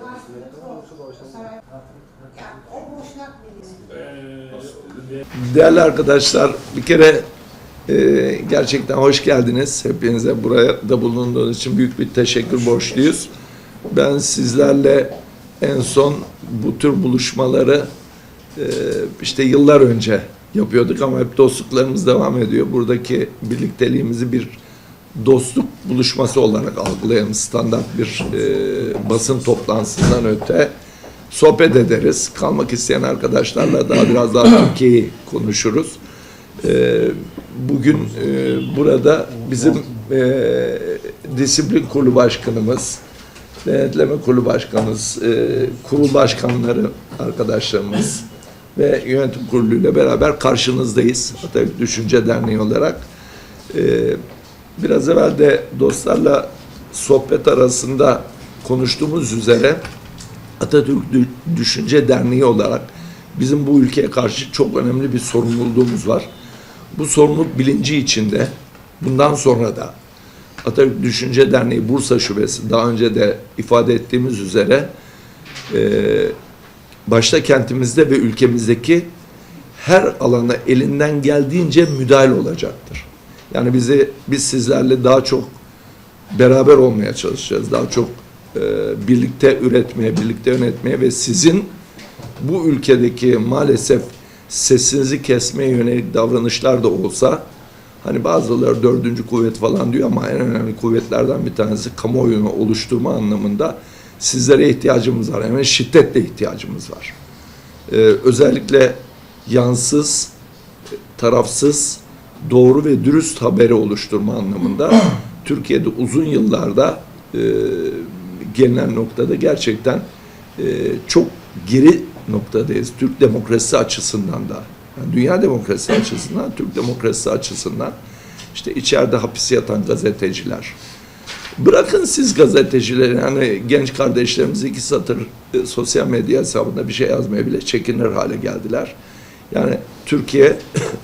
Değerli arkadaşlar, bir kere gerçekten hoş geldiniz. Hepinize buraya da bulunduğunuz için büyük bir teşekkür borçluyuz. Ben sizlerle en son bu tür buluşmaları işte yıllar önce yapıyorduk ama hep dostluklarımız devam ediyor. Buradaki birlikteliğimizi bir dostluk buluşması olarak algılayalım. Standart bir basın toplantısından öte sohbet ederiz. Kalmak isteyen arkadaşlarla biraz daha Türkiye'yi konuşuruz. Bugün burada bizim disiplin kurulu başkanımız, denetleme kurulu başkanımız, kurul başkanları arkadaşlarımız ve yönetim kuruluyla beraber karşınızdayız. Atatürk Düşünce Derneği olarak. Biraz evvel de dostlarla sohbet arasında konuştuğumuz üzere Atatürk Düşünce Derneği olarak bizim bu ülkeye karşı çok önemli bir sorumluluğumuz var. Bu sorumluluk bilinci içinde bundan sonra da Atatürk Düşünce Derneği Bursa Şubesi, daha önce de ifade ettiğimiz üzere başta kentimizde ve ülkemizdeki her alana elinden geldiğince müdahil olacaktır. Yani biz sizlerle daha çok beraber olmaya çalışacağız. Daha çok birlikte üretmeye, birlikte yönetmeye ve sizin bu ülkedeki maalesef sesinizi kesmeye yönelik davranışlar da olsa, hani bazıları dördüncü kuvvet falan diyor ama en önemli kuvvetlerden bir tanesi kamuoyunu oluşturma anlamında sizlere ihtiyacımız var. Yani şiddetle ihtiyacımız var. Özellikle yansız, tarafsız, doğru ve dürüst haberi oluşturma anlamında Türkiye'de uzun yıllarda gelinen noktada gerçekten çok geri noktadayız. Türk demokrasisi açısından da, yani dünya demokrasisi açısından, Türk demokrasisi açısından işte içeride hapis yatan gazeteciler. Bırakın siz gazetecileri, yani genç kardeşlerimiz 2 satır sosyal medya hesabında bir şey yazmaya bile çekinir hale geldiler. Yani Türkiye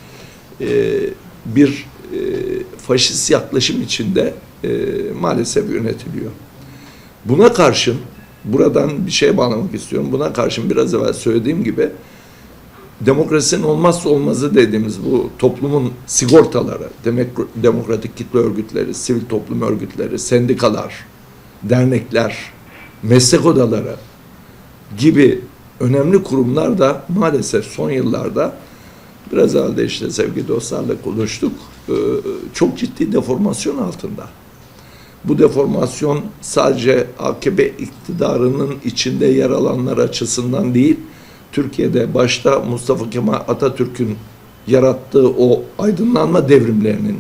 bir faşist yaklaşım içinde maalesef yönetiliyor. Buna karşın, buradan bir şey bağlamak istiyorum. Buna karşın biraz evvel söylediğim gibi demokrasinin olmazsa olmazı dediğimiz bu toplumun sigortaları, demokratik kitle örgütleri, sivil toplum örgütleri, sendikalar, dernekler, meslek odaları gibi önemli kurumlar da maalesef son yıllarda, biraz evvel de işte sevgili dostlarla konuştuk, çok ciddi deformasyon altında. Bu deformasyon sadece AKP iktidarının içinde yer alanlar açısından değil, Türkiye'de başta Mustafa Kemal Atatürk'ün yarattığı o aydınlanma devrimlerinin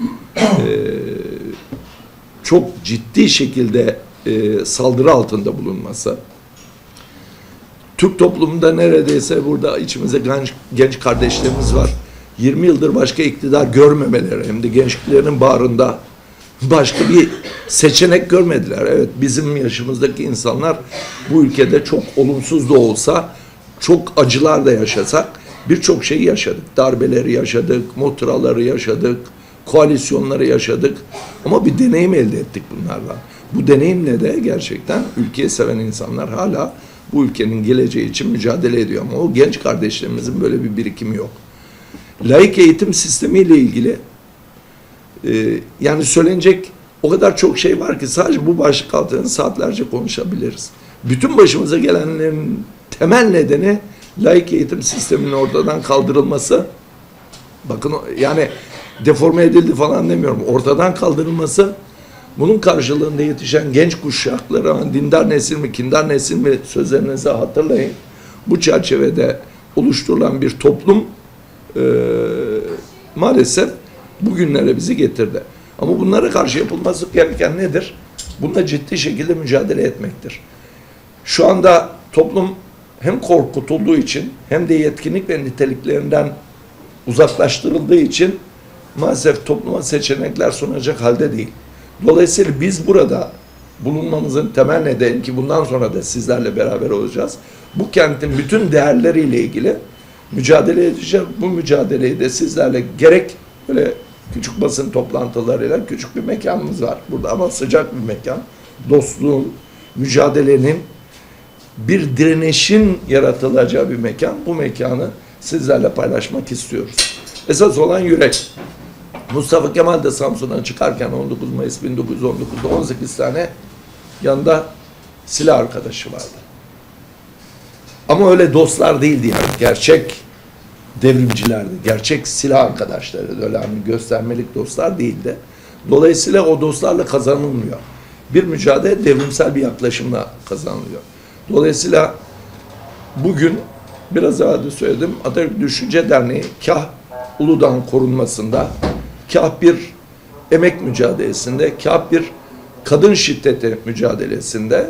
çok ciddi şekilde saldırı altında bulunması, Türk toplumunda neredeyse burada içimizde genç kardeşlerimiz var. 20 yıldır başka iktidar görmemeleri, hem de gençliklerinin bağrında başka bir seçenek görmediler. Evet, bizim yaşımızdaki insanlar bu ülkede çok olumsuz da olsa, çok acılar da yaşasak birçok şeyi yaşadık. Darbeleri yaşadık, muhtıraları yaşadık, koalisyonları yaşadık. Ama bir deneyim elde ettik bunlarla. Bu deneyimle de gerçekten ülkeyi seven insanlar hala bu ülkenin geleceği için mücadele ediyor. Ama o genç kardeşlerimizin böyle bir birikimi yok. Laik eğitim sistemiyle ilgili yani söylenecek o kadar çok şey var ki sadece bu başlık altında saatlerce konuşabiliriz. Bütün başımıza gelenlerin temel nedeni laik eğitim sisteminin ortadan kaldırılması. Bakın, yani deforme edildi falan demiyorum. Ortadan kaldırılması, bunun karşılığında yetişen genç kuşakları, dindar nesil mi, kindar nesil mi sözlerinizi hatırlayın. Bu çerçevede oluşturulan bir toplum maalesef bugünlere bizi getirdi. Ama bunlara karşı yapılması gereken nedir? Bununla ciddi şekilde mücadele etmektir. Şu anda toplum hem korkutulduğu için hem de yetkinlik ve niteliklerinden uzaklaştırıldığı için maalesef topluma seçenekler sunacak halde değil. Dolayısıyla biz burada bulunmamızın temel nedeni, ki bundan sonra da sizlerle beraber olacağız, bu kentin bütün değerleriyle ilgili mücadele edeceğiz. Bu mücadeleyi de sizlerle gerek böyle küçük basın toplantılarıyla, küçük bir mekanımız var burada ama sıcak bir mekan, dostluğun, mücadelenin bir direnişin yaratılacağı bir mekan. Bu mekanı sizlerle paylaşmak istiyoruz. Esas olan yürek. Mustafa Kemal de Samsun'dan çıkarken 19 Mayıs 1919'da 18 tane yanında silah arkadaşı vardı. Ama öyle dostlar değildi yani. Gerçek devrimcilerdi. Gerçek silah arkadaşları. Öyle hani göstermelik dostlar değildi. Dolayısıyla o dostlarla kazanılmıyor. Bir mücadele devrimsel bir yaklaşımla kazanılıyor. Dolayısıyla bugün biraz evvel de söyledim, Atatürk Düşünce Derneği kah Uludağ'ın korunmasında, kah bir emek mücadelesinde, kah bir kadın şiddeti mücadelesinde,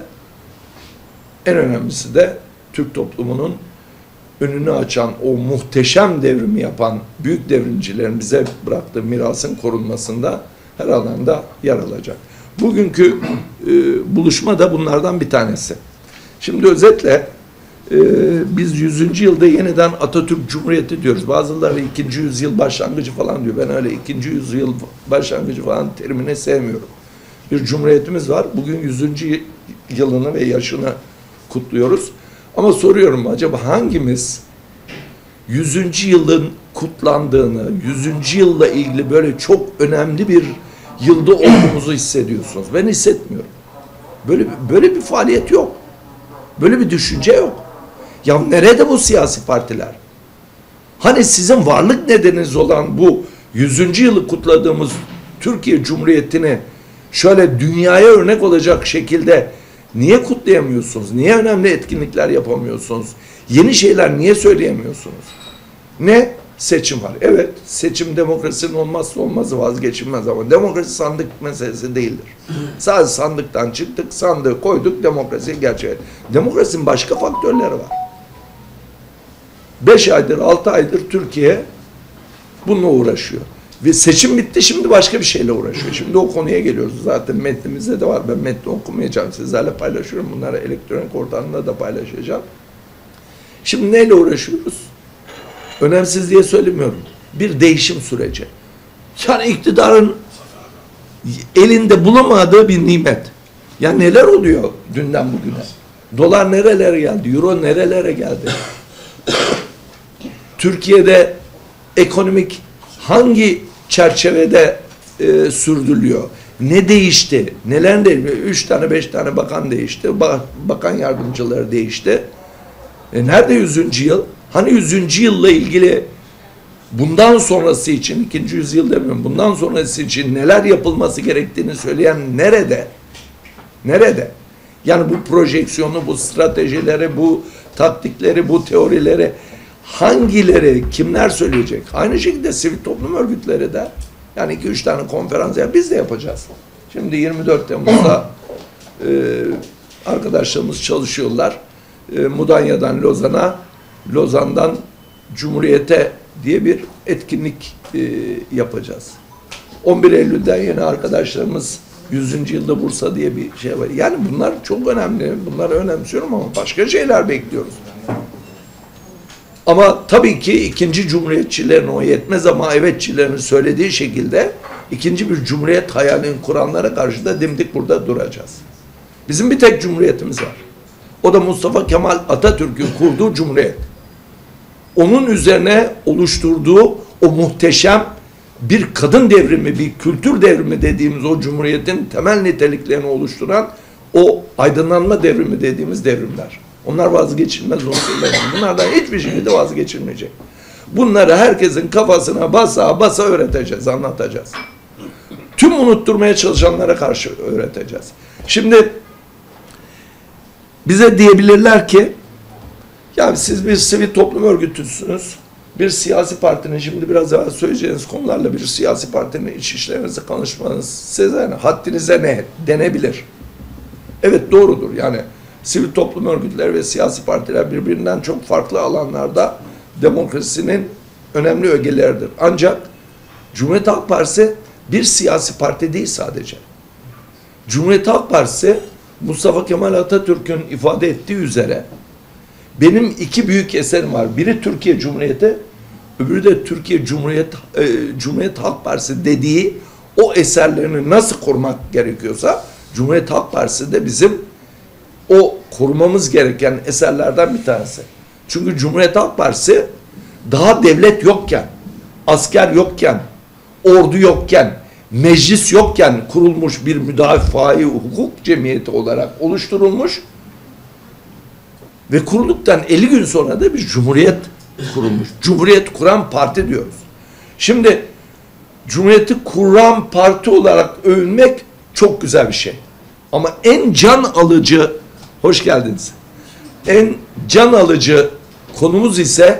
en önemlisi de Türk toplumunun önünü açan, o muhteşem devrimi yapan büyük devrimcilerin bize bıraktığı mirasın korunmasında her alanda yer alacak. Bugünkü buluşma da bunlardan bir tanesi. Şimdi özetle biz 100. yılda yeniden Atatürk Cumhuriyeti diyoruz. Bazıları 2. yüzyıl başlangıcı falan diyor. Ben öyle 2. yüzyıl başlangıcı falan terimini sevmiyorum. Bir cumhuriyetimiz var. Bugün 100. yılını ve yaşını kutluyoruz. Ama soruyorum, acaba hangimiz 100. yılın kutlandığını, 100. yılla ilgili böyle çok önemli bir yılda olduğumuzu hissediyorsunuz? Ben hissetmiyorum. Böyle bir faaliyet yok. Böyle bir düşünce yok. Ya nerede bu siyasi partiler? Hani sizin varlık nedeniniz olan bu 100. yılı kutladığımız Türkiye Cumhuriyeti'ni şöyle dünyaya örnek olacak şekilde niye kutlayamıyorsunuz? Niye önemli etkinlikler yapamıyorsunuz? Yeni şeyler niye söyleyemiyorsunuz? Ne? Seçim var. Evet, seçim demokrasinin olmazsa olmazı, vazgeçilmez, ama demokrasi sandık meselesi değildir. Sadece sandıktan çıktık, sandığı koyduk, demokrasiyi gerçek. Demokrasinin başka faktörleri var. 5 aydır, 6 aydır Türkiye bununla uğraşıyor. Ve seçim bitti, şimdi başka bir şeyle uğraşıyor. Şimdi o konuya geliyoruz. Zaten metnimizde de var. Ben metni okumayacağım. Sizlerle paylaşıyorum. Bunları elektronik ortamda da paylaşacağım. Şimdi neyle uğraşıyoruz? Önemsiz diye söylemiyorum. Bir değişim süreci. Yani iktidarın elinde bulamadığı bir nimet. Yani neler oluyor dünden bugüne? Dolar nerelere geldi? Euro nerelere geldi? Türkiye'de ekonomik hangi çerçevede sürdürülüyor? Ne değişti? Neler değişti? 3 tane 5 tane bakan değişti. Bakan yardımcıları değişti. Nerede 100. yıl? Hani 100. yılla ilgili bundan sonrası için, 2. yüzyıl demiyorum, bundan sonrası için neler yapılması gerektiğini söyleyen nerede? Nerede? Yani bu projeksiyonu, bu stratejileri, bu taktikleri, bu teorileri hangileri, kimler söyleyecek? Aynı şekilde sivil toplum örgütleri de, yani 2-3 tane konferans biz de yapacağız. Şimdi 24 Temmuz'da arkadaşlarımız çalışıyorlar. Mudanya'dan Lozan'a, Lozan'dan Cumhuriyet'e diye bir etkinlik yapacağız. 11 Eylül'den yine arkadaşlarımız 100. yılda Bursa diye bir şey var. Yani bunlar çok önemli. Bunları önemsiyorum ama başka şeyler bekliyoruz. Ama tabii ki ikinci cumhuriyetçilerin, o yetmez ama evetçilerin söylediği şekilde ikinci bir cumhuriyet hayalini kuranlara karşı da dimdik burada duracağız. Bizim bir tek cumhuriyetimiz var. O da Mustafa Kemal Atatürk'ün kurduğu cumhuriyet. Onun üzerine oluşturduğu o muhteşem bir kadın devrimi, bir kültür devrimi dediğimiz o cumhuriyetin temel niteliklerini oluşturan o aydınlanma devrimi dediğimiz devrimler. Onlar vazgeçilmez unsurlar. Bunlardan hiçbir şekilde vazgeçilmeyecek. Bunları herkesin kafasına basa basa öğreteceğiz, anlatacağız. Tüm unutturmaya çalışanlara karşı öğreteceğiz. Şimdi bize diyebilirler ki, ya siz bir sivil toplum örgütüsünüz, bir siyasi partinin, şimdi biraz daha söyleyeceğiniz konularla bir siyasi partinin iç işlerinizi konuşmanız size yani haddinize ne denebilir? Evet, doğrudur. Yani sivil toplum örgütleri ve siyasi partiler birbirinden çok farklı alanlarda demokrasinin önemli ögeleridir. Ancak Cumhuriyet Halk Partisi bir siyasi parti değil sadece. Cumhuriyet Halk Partisi, Mustafa Kemal Atatürk'ün ifade ettiği üzere, benim iki büyük eserim var. Biri Türkiye Cumhuriyeti, öbürü de Türkiye Cumhuriyet Halk Partisi dediği o eserlerini nasıl korumak gerekiyorsa, Cumhuriyet Halk Partisi de bizim o korumamız gereken eserlerden bir tanesi. Çünkü Cumhuriyet Halk Partisi daha devlet yokken, asker yokken, ordu yokken, meclis yokken kurulmuş bir müdafaa-i hukuk cemiyeti olarak oluşturulmuş ve kurulduktan 50 gün sonra da bir cumhuriyet kurulmuş. Cumhuriyet kuran parti diyoruz. Şimdi Cumhuriyeti kuran parti olarak övünmek çok güzel bir şey. Ama en can alıcı, hoş geldiniz. En can alıcı konumuz ise,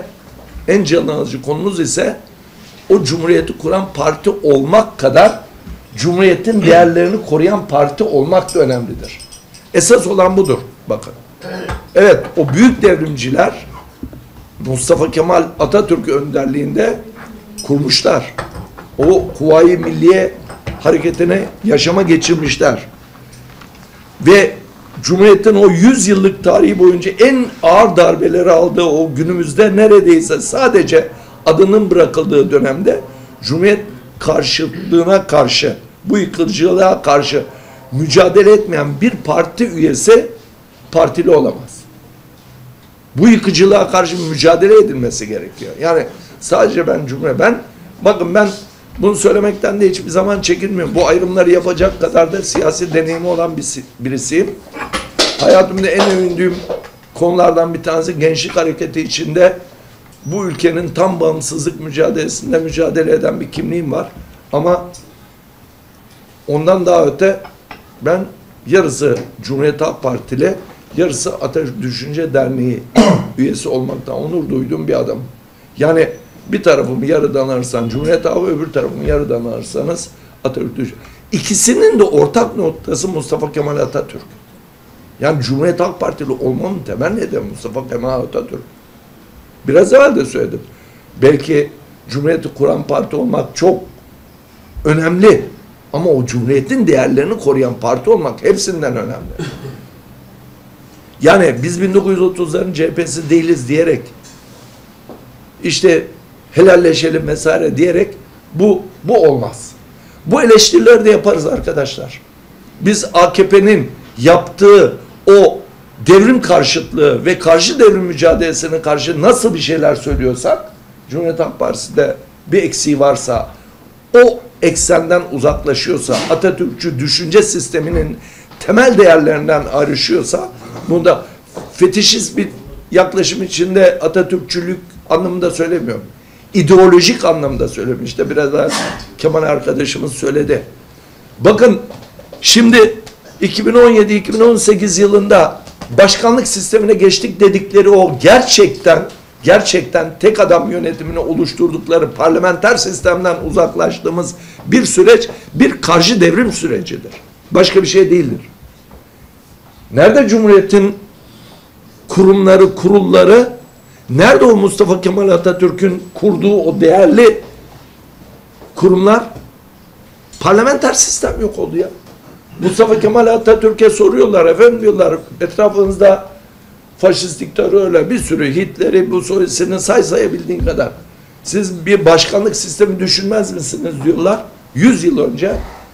o Cumhuriyeti kuran parti olmak kadar Cumhuriyet'in değerlerini koruyan parti olmak da önemlidir. Esas olan budur. Bakın. Evet, o büyük devrimciler Mustafa Kemal Atatürk önderliğinde kurmuşlar. O Kuvayi Milliye hareketini yaşama geçirmişler. Ve Cumhuriyet'in o 100 yıllık tarihi boyunca en ağır darbeleri aldığı o günümüzde neredeyse sadece adının bırakıldığı dönemde Cumhuriyet karşıtlığına karşı, bu yıkıcılığa karşı mücadele etmeyen bir parti üyesi partili olamaz. Bu yıkıcılığa karşı mücadele edilmesi gerekiyor. Yani sadece bakın ben bunu söylemekten de hiçbir zaman çekinmiyorum. Bu ayrımları yapacak kadar da siyasi deneyimi olan birisiyim. Hayatımda en övündüğüm konulardan bir tanesi gençlik hareketi içinde bu ülkenin tam bağımsızlık mücadelesinde mücadele eden bir kimliğim var. Ama ondan daha öte ben yarısı Cumhuriyet Halk Partili, yarısı Atatürk Düşünce Derneği üyesi olmaktan onur duyduğum bir adam. Yani bir tarafımı yarıdan alırsan Cumhuriyet Halkı, öbür tarafımı yarıdan alırsanız Atatürk Düşünce. İkisinin de ortak noktası Mustafa Kemal Atatürk. Yani Cumhuriyet Halk Partili olmanın temel nedeni Mustafa Kemal Atatürk. Biraz evvel de söyledim. Belki Cumhuriyeti kuran parti olmak çok önemli. Ama o Cumhuriyet'in değerlerini koruyan parti olmak hepsinden önemli. Yani biz 1930'ların CHP'si değiliz diyerek işte helalleşelim vesaire diyerek bu olmaz. Bu eleştirileri de yaparız arkadaşlar. Biz AKP'nin yaptığı o devrim karşıtlığı ve karşı devrim mücadelesine karşı nasıl bir şeyler söylüyorsak, Cumhuriyet Halk Partisi'de bir eksiği varsa, o eksenden uzaklaşıyorsa, Atatürkçü düşünce sisteminin temel değerlerinden ayrışıyorsa, bunda fetişist bir yaklaşım içinde Atatürkçülük anlamında söylemiyorum. İdeolojik anlamda söylüyorum. İşte biraz daha Kemal arkadaşımız söyledi. Bakın şimdi 2017-2018 yılında başkanlık sistemine geçtik dedikleri o gerçekten tek adam yönetimini oluşturdukları parlamenter sistemden uzaklaştığımız bir süreç bir karşı devrim sürecidir. Başka bir şey değildir. Nerede Cumhuriyet'in kurumları, kurulları, nerede o Mustafa Kemal Atatürk'ün kurduğu o değerli kurumlar? Parlamenter sistem yok oldu ya. Mustafa Kemal Atatürk'e soruyorlar, efendim diyorlar, etrafınızda faşist diktatörler, bir sürü Hitler'i, bu soyisini sayabildiğin kadar. Siz bir başkanlık sistemi düşünmez misiniz diyorlar. 100 yıl önce.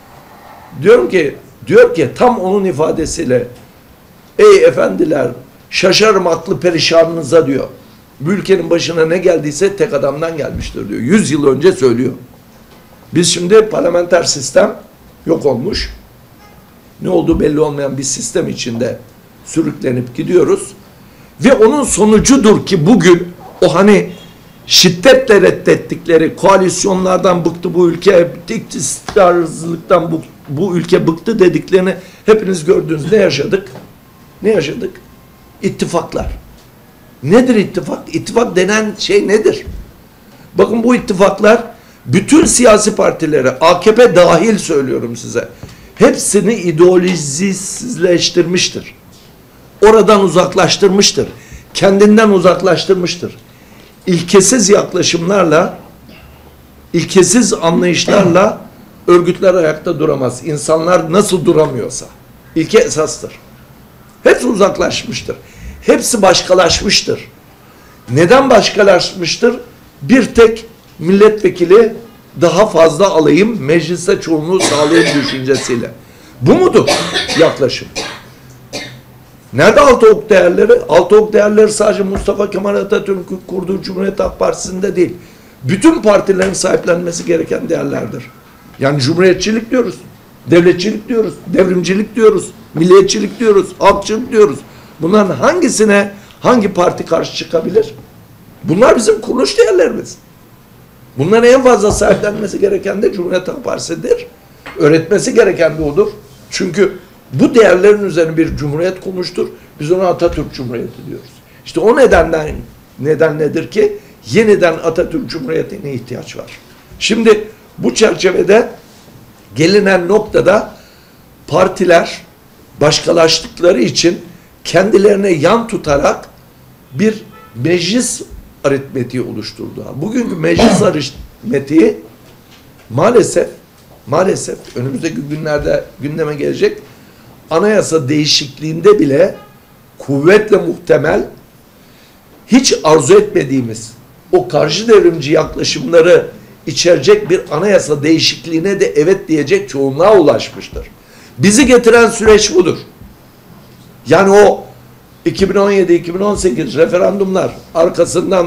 Diyor ki tam onun ifadesiyle, ey efendiler şaşarım aklı perişanınıza diyor. Bu ülkenin başına ne geldiyse tek adamdan gelmiştir diyor. 100 yıl önce söylüyor. Biz şimdi parlamenter sistem yok olmuş. Ne olduğu belli olmayan bir sistem içinde sürüklenip gidiyoruz. Ve onun sonucudur ki bugün o hani şiddetle reddettikleri koalisyonlardan bıktı bu ülke, istikrarsızlıktan bu ülke bıktı dediklerini hepiniz gördünüz. Ne yaşadık? Ne yaşadık? İttifaklar. Nedir ittifak? İttifak denen şey nedir? Bakın bu ittifaklar bütün siyasi partileri, AKP dahil söylüyorum size, hepsini ideolojisizleştirmiştir. Oradan uzaklaştırmıştır. Kendinden uzaklaştırmıştır. İlkesiz yaklaşımlarla, ilkesiz anlayışlarla örgütler ayakta duramaz. İnsanlar nasıl duramıyorsa. İlke esastır. Hepsi uzaklaşmıştır. Hepsi başkalaşmıştır. Neden başkalaşmıştır? Bir tek milletvekili daha fazla alayım, mecliste çoğunluğu sağlayayım düşüncesiyle. Bu mudur yaklaşım? Nerede altı ok değerleri? Altı ok değerleri sadece Mustafa Kemal Atatürk'ün kurduğu Cumhuriyet Halk Partisi'nde değil. Bütün partilerin sahiplenmesi gereken değerlerdir. Yani cumhuriyetçilik diyoruz, devletçilik diyoruz, devrimcilik diyoruz, milliyetçilik diyoruz, halkçılık diyoruz. Bunların hangisine hangi parti karşı çıkabilir? Bunlar bizim kuruluş değerlerimiz. Bunların en fazla sahiplenmesi gereken de Cumhuriyet Halk Partisi'dir. Öğretmesi gereken de odur. Çünkü bu değerlerin üzerine bir cumhuriyet kurmuştur. Biz ona Atatürk Cumhuriyeti diyoruz. İşte o neden nedir ki yeniden Atatürk Cumhuriyeti'ne ihtiyaç var. Şimdi bu çerçevede gelinen noktada partiler başkalaştıkları için kendilerine yan tutarak bir meclis aritmetiği oluşturdular. Bugünkü meclis aritmetiği maalesef önümüzdeki günlerde gündeme gelecek anayasa değişikliğinde bile kuvvetle muhtemel hiç arzu etmediğimiz o karşı devrimci yaklaşımları içerecek bir anayasa değişikliğine de evet diyecek çoğunluğa ulaşmıştır. Bizi getiren süreç budur. Yani o 2017-2018 referandumlar arkasından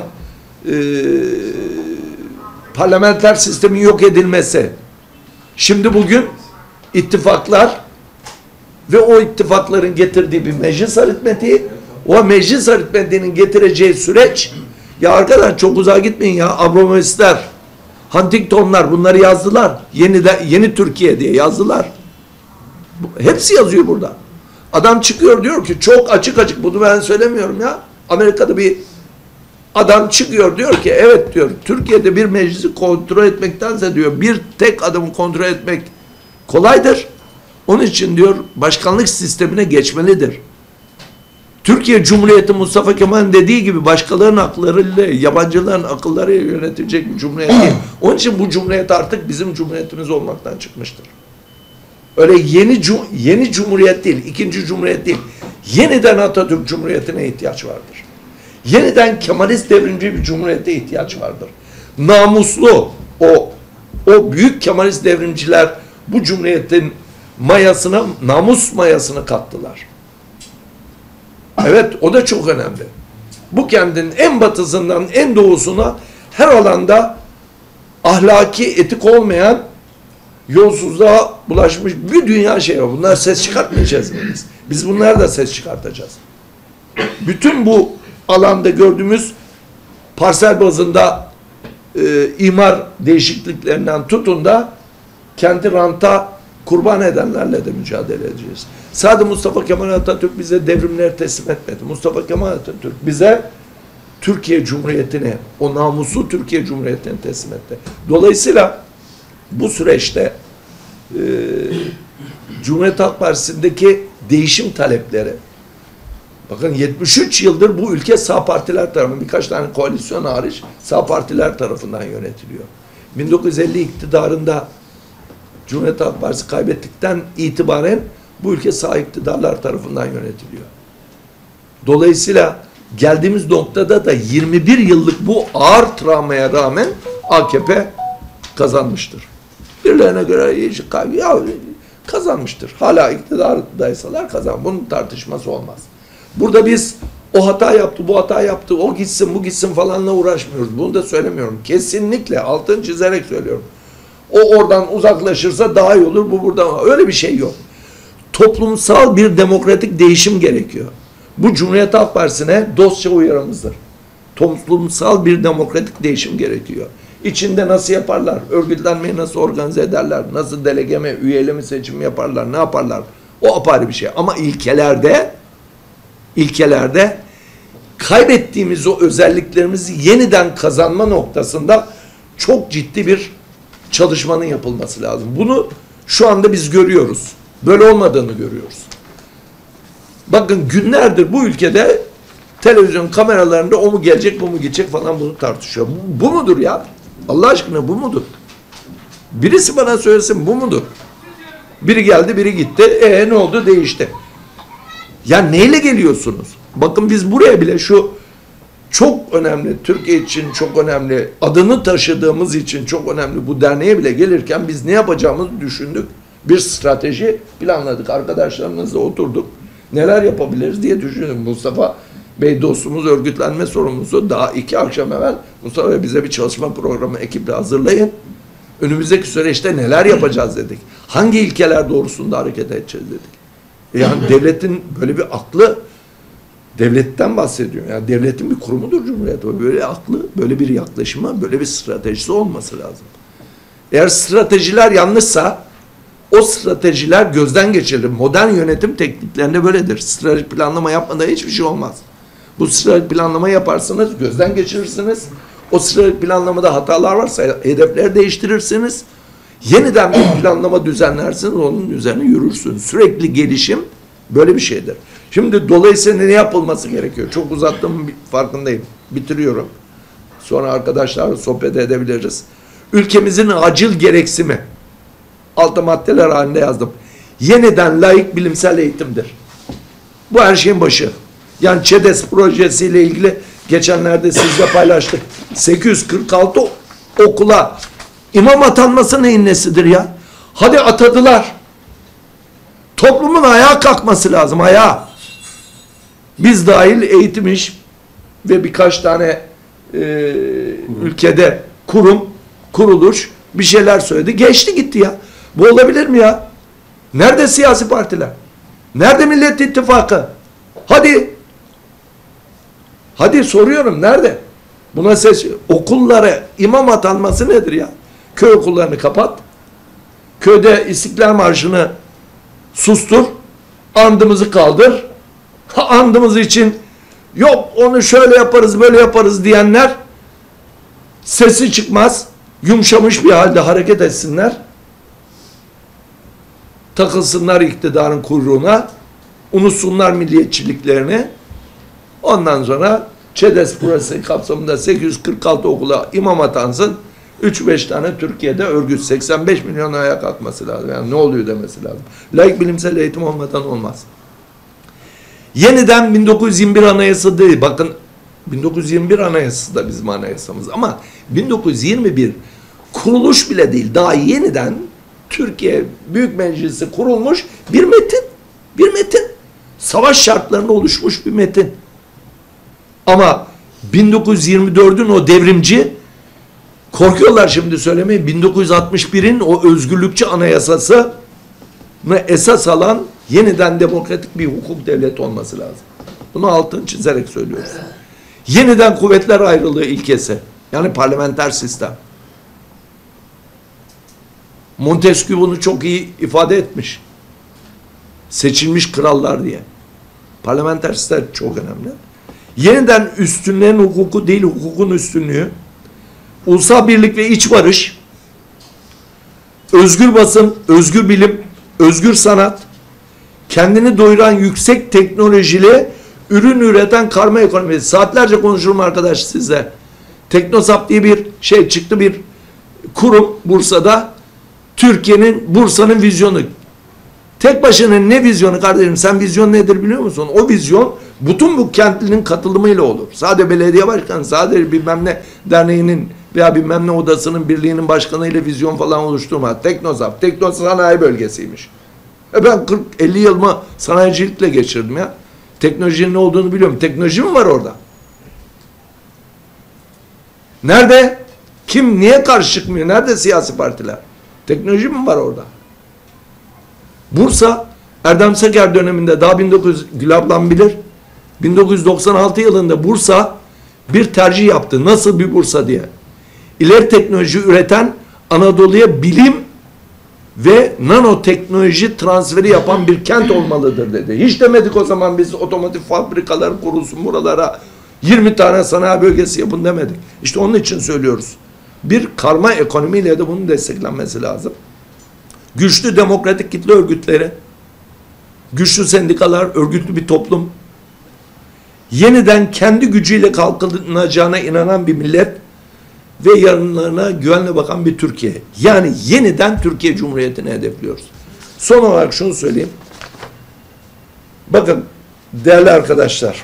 parlamenter sistemin yok edilmesi, şimdi bugün ittifaklar ve o ittifakların getirdiği bir meclis aritmetiği, o meclis aritmetiğinin getireceği süreç, ya arkadaşlar çok uzağa gitmeyin ya, Abramovitzler, Huntington'lar bunları yazdılar. Yeni Türkiye diye yazdılar. Hepsi yazıyor burada. Adam çıkıyor diyor ki çok açık bunu ben söylemiyorum ya. Amerika'da bir adam çıkıyor diyor ki evet diyor Türkiye'de bir meclisi kontrol etmektense diyor bir tek adamı kontrol etmek kolaydır. Onun için diyor başkanlık sistemine geçmelidir. Türkiye Cumhuriyeti Mustafa Kemal'in dediği gibi başkalarının akıllarıyla, yabancıların akıllarıyla yönetilecek bir cumhuriyet değil. Onun için bu cumhuriyet artık bizim cumhuriyetimiz olmaktan çıkmıştır. Öyle yeni cumhuriyet değil, ikinci cumhuriyet değil. Yeniden Atatürk Cumhuriyeti'ne ihtiyaç vardır. Yeniden Kemalist devrimci bir cumhuriyete ihtiyaç vardır. Namuslu o büyük Kemalist devrimciler bu cumhuriyetin mayasına, namus mayasını kattılar. Evet, o da çok önemli. Bu kendinin en batısından en doğusuna her alanda ahlaki, etik olmayan, yolsuzluğa bulaşmış bir dünya şey var. Bunlar ses çıkartmayacağız biz. Biz bunlar da ses çıkartacağız. Bütün bu alanda gördüğümüz parsel bazında imar değişikliklerinden tutun da kendi ranta kurban edenlerle de mücadele edeceğiz. Sadece Mustafa Kemal Atatürk bize devrimleri teslim etmedi. Mustafa Kemal Atatürk bize Türkiye Cumhuriyeti'ni, o namuslu Türkiye Cumhuriyeti'ni teslim etti. Dolayısıyla bu süreçte Cumhuriyet Halk Partisi'ndeki değişim talepleri, bakın 73 yıldır bu ülke sağ partiler tarafından, birkaç tane koalisyon hariç sağ partiler tarafından yönetiliyor. 1950 iktidarında Cumhuriyet Halk Partisi kaybettikten itibaren bu ülke sağ iktidarlar tarafından yönetiliyor. Dolayısıyla geldiğimiz noktada da 21 yıllık bu ağır travmaya rağmen AKP kazanmıştır. Birilerine göre kazanmıştır. Hala iktidardaysalar kazan. Bunun tartışması olmaz. Burada biz o hata yaptı, bu hata yaptı, o gitsin, bu gitsin falanla uğraşmıyoruz. Bunu da söylemiyorum. Kesinlikle altını çizerek söylüyorum. O oradan uzaklaşırsa daha iyi olur, bu buradan. Öyle bir şey yok. Toplumsal bir demokratik değişim gerekiyor. Bu Cumhuriyet Halk Partisi'ne dostça uyarımızdır. Toplumsal bir demokratik değişim gerekiyor. İçinde nasıl yaparlar? Örgütlenmeyi nasıl organize ederler? Nasıl delegeme, üyeleme seçimi yaparlar? Ne yaparlar? O apayrı bir şey. Ama ilkelerde kaybettiğimiz o özelliklerimizi yeniden kazanma noktasında çok ciddi bir çalışmanın yapılması lazım. Bunu şu anda biz görüyoruz. Böyle olmadığını görüyoruz. Bakın günlerdir bu ülkede televizyon kameralarında o mu gelecek, bu mu gidecek falan bunu tartışıyor. Bu mudur ya? Allah aşkına bu mudur? Birisi bana söylesin bu mudur? Biri geldi, biri gitti. Ne oldu? Değişti. Ya neyle geliyorsunuz? Bakın biz buraya bile şu çok önemli, Türkiye için çok önemli, adını taşıdığımız için çok önemli bu derneğe bile gelirken biz ne yapacağımızı düşündük. Bir strateji planladık. Arkadaşlarımızla oturduk. neler yapabiliriz diye düşündüm. Mustafa Bey dostumuz, örgütlenme sorumlusu, daha 2 akşam evvel Mustafa Bey bize bir çalışma programı ekiple hazırlayın. Önümüzdeki süreçte neler yapacağız dedik. Hangi ilkeler doğrusunda hareket edeceğiz dedik. Yani devletin böyle bir aklı, devletten bahsediyor. Yani devletin bir kurumudur Cumhuriyet. Böyle aklı, böyle bir yaklaşımı, böyle bir stratejisi olması lazım. Eğer stratejiler yanlışsa o stratejiler gözden geçirilir. Modern yönetim tekniklerinde böyledir. Stratejik planlama yapmadan hiçbir şey olmaz. Bu stratejik planlama yaparsınız, gözden geçirirsiniz. O stratejik planlamada hatalar varsa hedefleri değiştirirsiniz. Yeniden bir planlama düzenlersiniz, onun üzerine yürürsünüz. Sürekli gelişim böyle bir şeydir. Şimdi dolayısıyla ne yapılması gerekiyor? Çok uzattığımın farkındayım. Bitiriyorum. Sonra arkadaşlarla sohbet edebiliriz. Ülkemizin acil gereksimi. Altı maddeler halinde yazdım. Yeniden layık bilimsel eğitimdir. Bu her şeyin başı. Yani ÇEDES projesiyle ilgili geçenlerde sizle paylaştık. 846 okula imam atanması neyin nesidir ya? Hadi atadılar. Toplumun ayağa kalkması lazım, ayağa. Biz dahil eğitim iş ve birkaç tane ülkede kurum, kuruluş bir şeyler söyledi. Geçti gitti ya. Bu olabilir mi ya? Nerede siyasi partiler? Nerede Millet İttifakı? Hadi. Hadi soruyorum, nerede? Buna ses, okullara imam atanması nedir ya? Köy okullarını kapat. Köyde İstiklal Marşı'nı sustur. Andımızı kaldır. Andımız için yok onu şöyle yaparız böyle yaparız diyenler sesi çıkmaz. Yumuşamış bir halde hareket etsinler. Takılsınlar iktidarın kuyruğuna. Unutsunlar milliyetçiliklerini. Ondan sonra ÇEDES projesi kapsamında 846 okula imam atansın. 3-5 tane Türkiye'de örgüt 85 milyon ayağa kalkması lazım. Yani ne oluyor demesi lazım. Laik bilimsel eğitim olmadan olmaz. Yeniden 1921 anayasası değil. Bakın 1921 anayasası da bizim anayasamız. Ama 1921 kuruluş bile değil. Daha yeniden Türkiye Büyük Meclisi kurulmuş bir metin. Bir metin. Savaş şartlarında oluşmuş bir metin. Ama 1924'ün o devrimci, korkuyorlar şimdi söylemeyin, 1961'in o özgürlükçü anayasasını esas alan yeniden demokratik bir hukuk devleti olması lazım. Bunu altını çizerek söylüyoruz. Yeniden kuvvetler ayrılığı ilkesi. Yani parlamenter sistem. Montesquieu bunu çok iyi ifade etmiş. Seçilmiş krallar diye. Parlamenter sistem çok önemli. Yeniden üstünlerin hukuku değil, hukukun üstünlüğü. Ulusal birlik ve iç barış. Özgür basın, özgür bilim, özgür sanat. Kendini doyuran yüksek teknolojili ürün üreten karma ekonomi. Saatlerce konuşurum arkadaş sizle. Teknosap diye bir şey çıktı, bir kurum Bursa'da. Türkiye'nin, Bursa'nın vizyonu. Tek başına ne vizyonu kardeşim? Sen vizyon nedir biliyor musun? O vizyon bütün bu kentlinin katılımıyla olur. Sadece belediye başkanı, sadece bilmem ne derneğinin veya bilmem ne odasının birliğinin başkanıyla vizyon falan oluşturma. Teknosap, teknosanayi bölgesiymiş. Ben 40-50 yılımı sanayicilikle geçirdim ya. Teknolojinin ne olduğunu biliyorum. Teknoloji mi var orada? Nerede? Kim, niye karşı çıkmıyor? Nerede siyasi partiler? Teknoloji mi var orada? Bursa, Erdem Seker döneminde daha 1900, Gül ablam bilir, 1996 yılında Bursa bir tercih yaptı. Nasıl bir Bursa diye. İleri teknoloji üreten, Anadolu'ya bilim ve nanoteknoloji transferi yapan bir kent olmalıdır dedi. Hiç demedik o zaman biz otomotiv fabrikaları kurulsun buralara, 20 tane sanayi bölgesi yapın demedik. İşte onun için söylüyoruz. Bir karma ekonomiyle de bunun desteklenmesi lazım. Güçlü demokratik kitle örgütleri, güçlü sendikalar, örgütlü bir toplum, yeniden kendi gücüyle kalkınacağına inanan bir millet ve yarınlarına güvenle bakan bir Türkiye. Yani yeniden Türkiye Cumhuriyeti'ni hedefliyoruz. Son olarak şunu söyleyeyim. Bakın değerli arkadaşlar,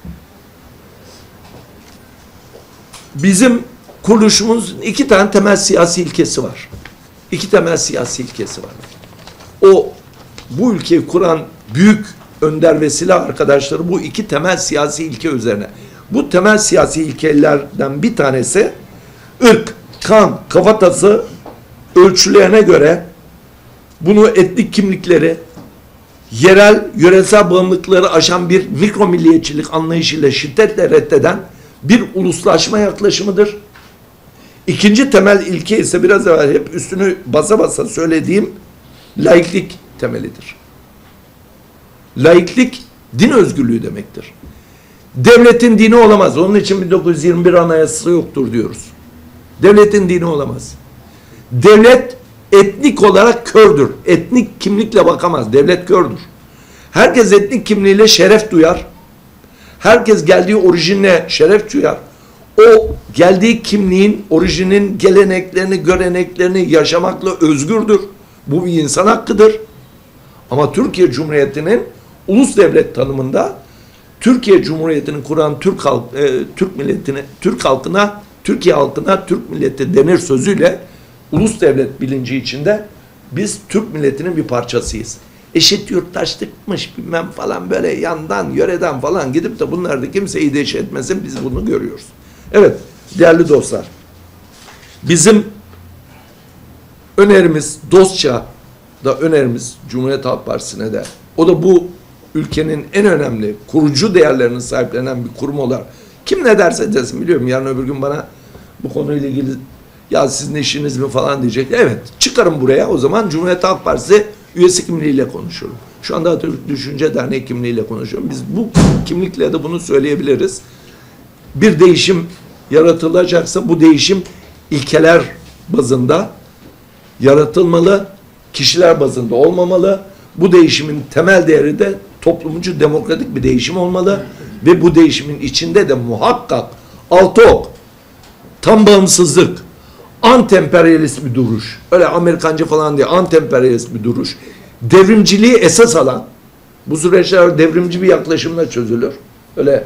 bizim kuruluşumuzun 2 tane temel siyasi ilkesi var. 2 temel siyasi ilkesi var. O bu ülkeyi kuran büyük Önder ve silah arkadaşları bu iki temel siyasi ilke üzerine. Bu temel siyasi ilkelerden bir tanesi ırk, kan, kafatası ölçülerine göre bunu etnik kimlikleri, yöresel bağımlılıkları aşan bir mikro milliyetçilik anlayışıyla şiddetle reddeden bir uluslaşma yaklaşımıdır. İkinci temel ilke ise biraz evvel hep üstünü basa basa söylediğim laiklik temelidir. Laiklik din özgürlüğü demektir. Devletin dini olamaz. Onun için 1921 Anayasası yoktur diyoruz. Devletin dini olamaz. Devlet etnik olarak kördür. Etnik kimlikle bakamaz. Devlet kördür. Herkes etnik kimliğiyle şeref duyar. Herkes geldiği orijinle şeref duyar. O geldiği kimliğin, orijinin geleneklerini, göreneklerini yaşamakla özgürdür. Bu bir insan hakkıdır. Ama Türkiye Cumhuriyeti'nin ulus devlet tanımında Türkiye Cumhuriyeti'ni kuran Türk milletine, Türkiye halkına Türk milleti denir sözüyle ulus devlet bilinci içinde biz Türk milletinin bir parçasıyız. Eşit yurttaşlıkmış bilmem falan böyle yandan, yöreden falan gidip de bunlar da kimseyi deş etmesin, biz bunu görüyoruz. Evet değerli dostlar, bizim önerimiz dostça da önerimiz Cumhuriyet Halk Partisi'ne de, o da bu ülkenin en önemli kurucu değerlerinin sahiplenen bir kurum olarak, kim ne derse desin, biliyorum yarın öbür gün bana bu konuyla ilgili ya sizin işiniz mi falan diyecek. Evet, çıkarım buraya, o zaman Cumhuriyet Halk Partisi üyesi kimliğiyle konuşurum. Şu anda Atatürk Düşünce Derneği kimliğiyle konuşuyorum. Biz bu kimlikle de bunu söyleyebiliriz. Bir değişim yaratılacaksa bu değişim ilkeler bazında yaratılmalı, kişiler bazında olmamalı. Bu değişimin temel değeri de toplumcu demokratik bir değişim olmalı ve bu değişimin içinde de muhakkak altı ok, tam bağımsızlık, anti-emperyalist bir duruş, öyle Amerikancı falan diye anti-emperyalist bir duruş, devrimciliği esas alan, bu süreçler devrimci bir yaklaşımla çözülür. Öyle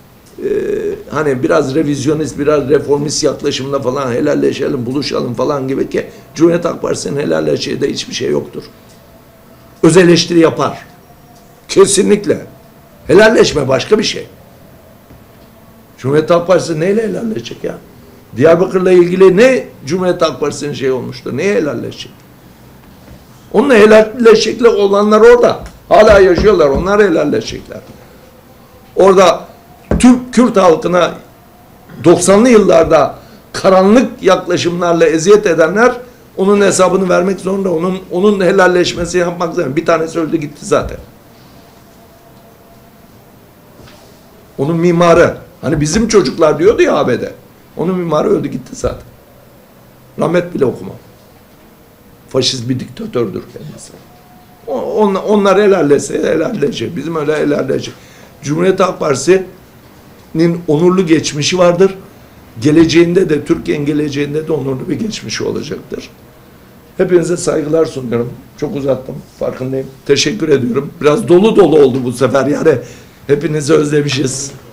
hani biraz revizyonist, biraz reformist yaklaşımla falan helalleşelim, buluşalım falan gibi ki Cumhuriyet Halk Partisi'nin helalleşeceği de hiçbir şey yoktur. Öz eleştiri yapar. Kesinlikle. Helalleşme başka bir şey. Cumhuriyet Halk Partisi neyle helalleşecek ya? Diyarbakır'la ilgili ne Cumhuriyet Halk Partisi'nin şey olmuştur? Neye helalleşecek? Onunla helalleşecekler olanlar orada. Hala yaşıyorlar. Onlar helalleşecekler. Orada Kürt halkına 90'lı yıllarda karanlık yaklaşımlarla eziyet edenler onun hesabını vermek zorunda. Onun helalleşmesi yapmak zorunda. Bir tanesi öldü gitti zaten. Onun mimarı. Hani bizim çocuklar diyordu ya ABD. Onun mimarı öldü gitti zaten. Rahmet bile okumam. Faşist bir diktatördür kendisi. Onlar helalleşse helalleşecek. Bizim öyle helalleşecek. Cumhuriyet Halk Partisi'nin onurlu geçmişi vardır. Geleceğinde de, Türkiye'nin geleceğinde de onurlu bir geçmişi olacaktır. Hepinize saygılar sunuyorum. Çok uzattım, farkındayım. Teşekkür ediyorum. Biraz dolu dolu oldu bu sefer. Yani hepinizi özlemişiz.